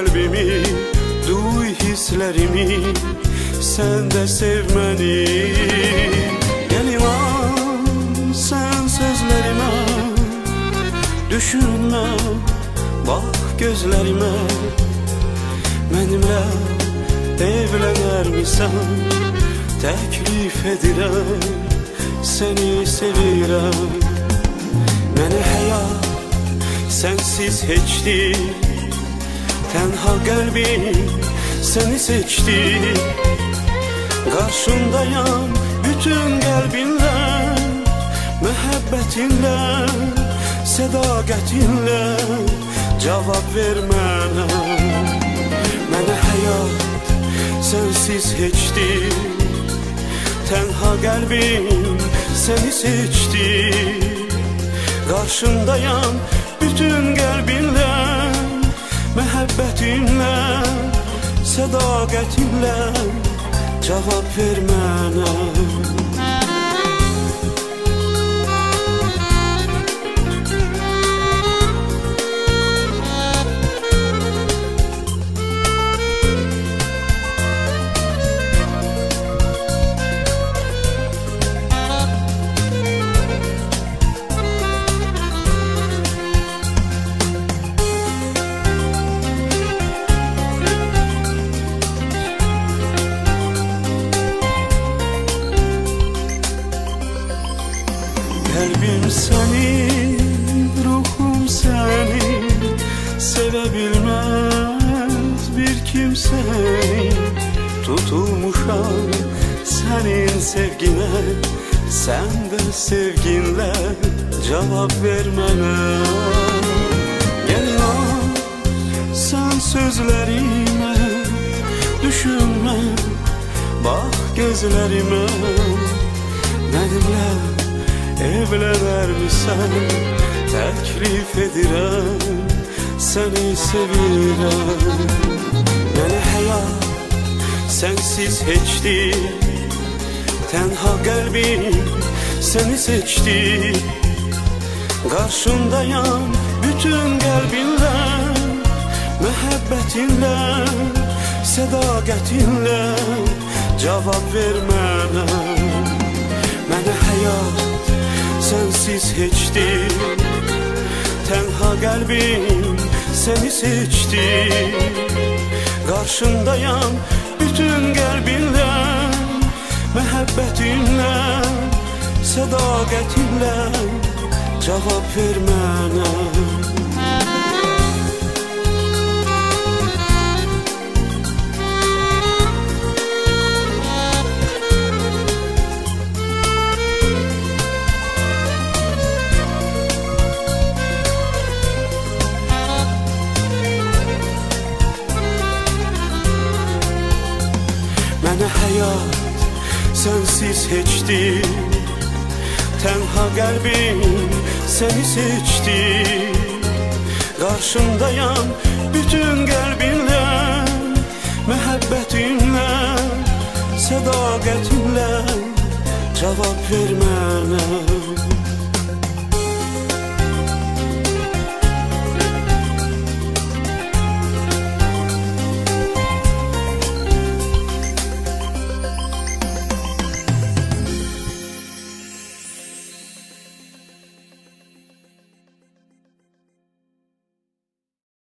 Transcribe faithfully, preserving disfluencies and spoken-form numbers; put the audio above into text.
qəlbimi, duy hisslərimi, sən də sev məni. Gəl inan sən sözlərimə, düşünmə, bax gözlərimə. Mənimlə evlənərmisən, təklif edirəm, səni sevirəm. Mənə həyat sənsiz heçdir, tənha qəlbim səni seçdi. Qarşındayam bütün qəlbinlə, məhəbbətinlə, sədaqətinlə, cavab ver mənə. Mənə həyat sənsiz heçdir, tənha qəlbim səni seçdi. Qarşındayam bütün qəlbinlə, məhəbbətinlə, sədaqətinlə, cavab ver mənə. Qəlbim səni, ruhum səni, sevə bilməz bir kimsəni. Tutulmuşam sənin sevginə, sən də sevginlə cavab ver mənə. Gəl inan sən sözlərimə, düşünmə, bax gözlərimə. Mənimlə evlənərmisən, təklif edirəm, səni sevirəm. Mənə həyat sənsiz heçdir, tənha qəlbim səni seçdi. Qarşındayam bütün qəlbinlə, məhəbbətinlə, sədaqətinlə, cavab ver mənə. Mənə həyat sənsiz heçdir, tənha qəlbim səni seçdi. Qarşındayam bütün qəlbinlə, məhəbbətinlə, sədaqətinlə, cavab ver mənə. Mənə həyat sənsiz heçdir, tənha qəlbim səni seçdi. Qarşındayam bütün qəlbinlə, məhəbbətinlə, sədaqətinlə, cavab ver mənə.